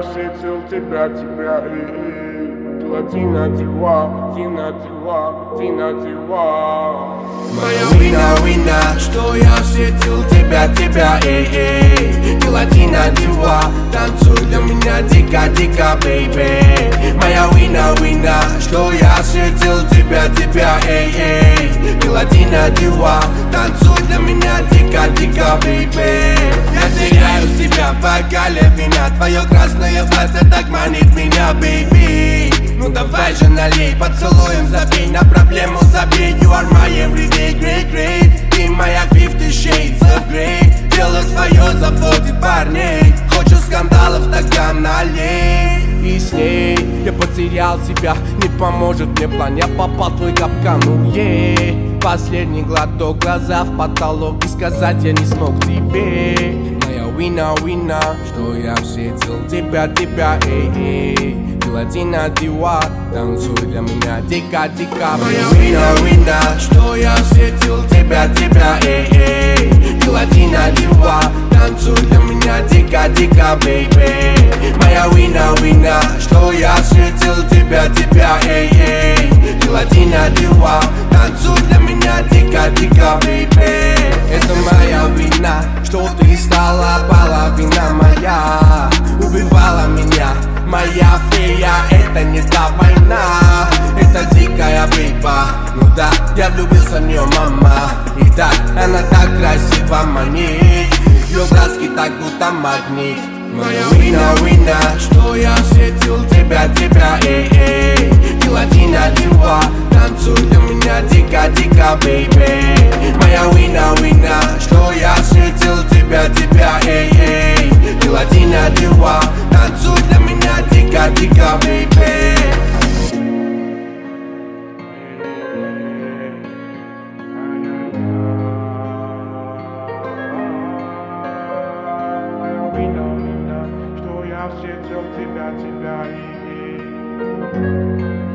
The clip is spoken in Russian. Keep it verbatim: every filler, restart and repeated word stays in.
встретил тебя, тебя, эй, была Дина Дива, Дина Дива, Дина Дива. Моя вина, вина, что я встретил тебя, тебя, эй, эй, была Дина Дива, танцуй для меня дико, дико, бейби. Моя вина, вина, что я встретил тебя, тебя, эй, эй, была Дина Дива, танцуй для меня дико, дико, бейби. Я теряю себя в бокале вина, твое красное платье так манит меня, бейби. Ну давай же налей, поцелуем, забей на проблему, забей. You are my everyday, great, great. Ты моя fifty shades of grey. Дело свое заводит парней. Хочешь скандалов, тогда налей. И с ней я потерял себя, не поможет мне план. Я попал в твой капкан, ну ей. Последний глоток, глаза в потолок, и сказать я не смог тебе. Моя вина, вина, что я встретил тебя, тебя, эй, эй. Дина Дива, танцуй для меня дико, дико. Моя вина, вина, что я встретил тебя, тебя, эй, эй. Дина Дива, танцуй для меня дико, дико, бейби. Моя вина, вина, что я встретил тебя, тебя, эй, эй. Дина Дива, танцуй для меня дико, дико, бейби. Это моя вина, что ты стала половина моя. Убивала меня моя фея, это не та война, это дикая бейба. Ну да, я влюбился в нее, мама. И так, она так красиво манит, ее глазки так будто магнит. Моя вина, вина, что я встретил тебя, тебя, эй, эй. Дина Дива, танцуй для меня дико, дико, бейби. Моя вина, вина, что я встретил тебя, тебя, эй, эй. Дина Дива, танцуй для меня дико, дико, бейби. Что я встретил тебя, тебя, и